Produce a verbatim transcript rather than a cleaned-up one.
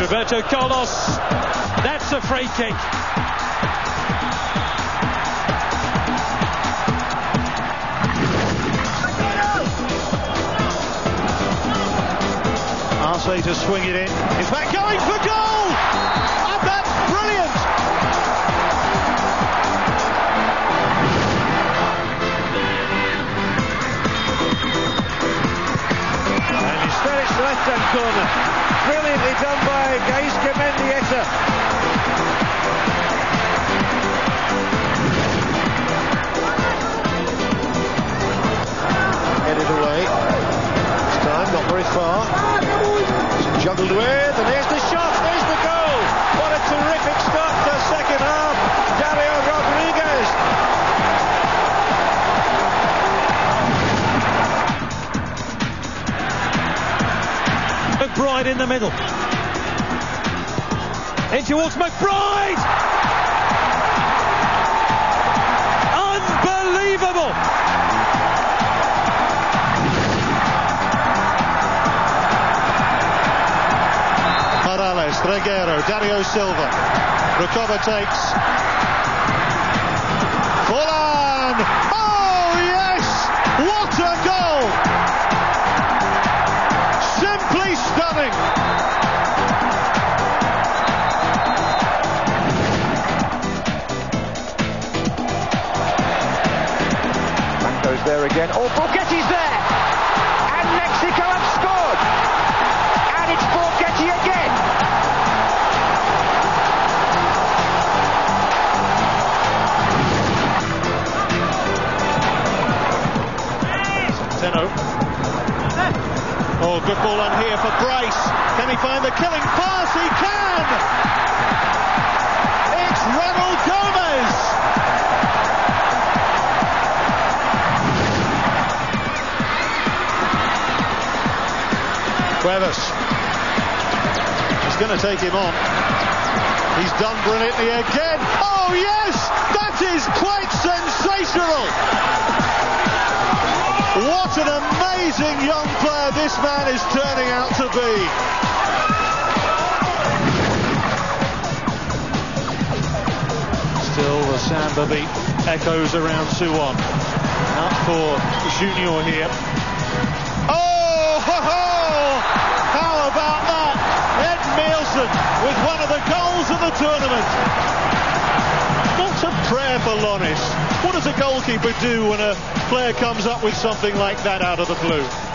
Roberto Carlos, that's a free kick. Arce to swing it in. In fact, going for goal! And that's brilliant! And instead it's left-hand corner. Brilliantly done by Gaizka Mendieta. Headed away. This time, not very far. Juggled with, and here's the shot, there's the goal! What a terrific start to the second half, Dario Rodriguez! McBride in the middle. In towards McBride! Unbelievable! Reguero, Dario Silva, Recoba takes, Forlan, oh yes, what a goal, simply stunning. That goes there again, oh Borghetti's there, and Mexico have scored, and it's Borghetti again. Oh, good ball on here for Bryce. Can he find the killing pass? He can! It's Ronald Gomez! Cuevas. He's going to take him on. He's done brilliantly again. Oh, yes! That is quite sensational! What an amazing young player this man is turning out to be. Still the Samba beat echoes around Suwon. Up for Junior here. Oh, ho, ho! How about that? Ed Nielsen with one of the goals of the tournament. Not a prayer for Loris. What does a goalkeeper do when a player comes up with something like that out of the blue?